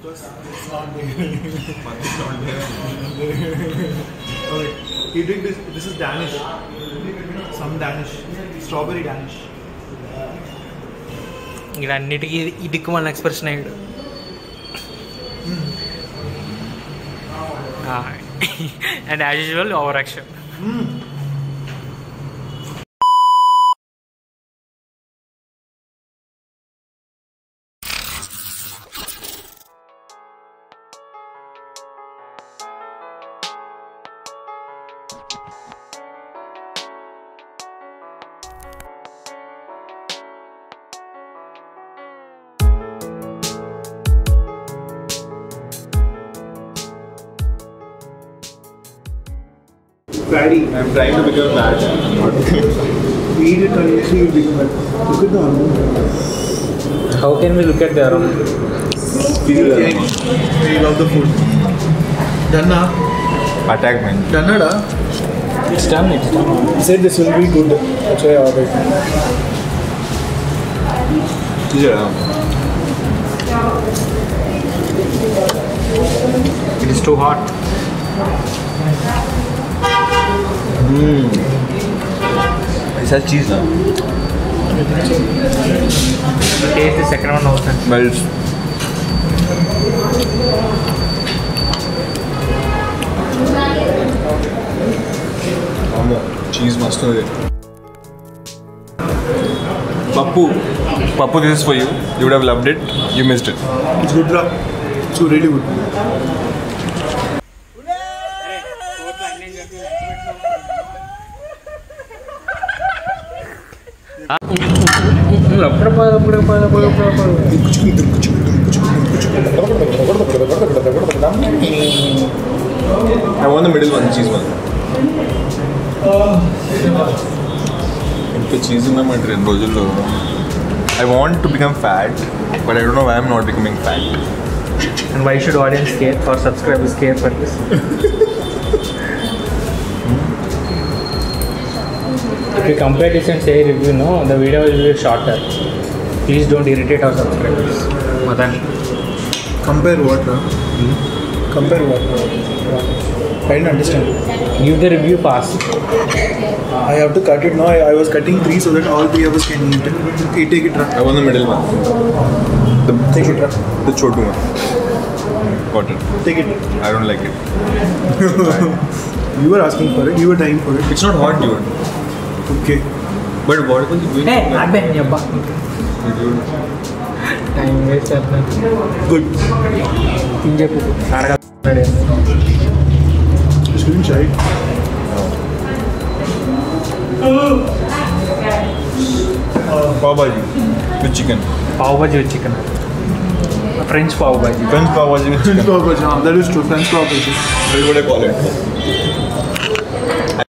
Because it's not there. It's not there. Okay. He did this. This is Danish. Some Danish. Strawberry Danish. ఇక్కడ అన్నిటికీ ఇదిక్కు మన expression అయ్యాడు. And as usual over action. Fatty. I'm trying to become fat. Eat it continuously, you become fat. Look at the aroma. How can we look at the aroma? Feel Okay. I love the food. Done na? Attack man. Done na? It's done. It's done. He said this will be good. That's why I ordered. Yeah. It is too hot. It has cheese now. Taste the second one also. But it's cheese must know it. Pappu, this is for you. You would have loved it. You missed it. It's good, bro. It's really good. I want the middle one, the cheese one. If cheese in my train, I want to become fat, but I don't know why I'm not becoming fat. And why should audience care or subscribers care for this? If you compare this and say review, no, the video will be shorter. Please don't irritate our subscribers. Madan. Compare what, bro? Compare what? I didn't understand. Give the review pass. I have to cut it now. I was cutting 3 so that all 3 of us can eat it. Okay, take it, I want the middle one. Take it, The chotu one. Got it. Take it. I don't like it. You were asking for it. You were dying for it. It's not hot, dude. Okay. But what was you doing? Hey, not bad, Dude. Time waste. Good. Just couldn't try it. Pav bhaji with chicken. Pav bhaji with chicken. French pav bhaji. French pav bhaji with French chicken. pav bhaji. That is true. French pav bhaji. That's what I call it.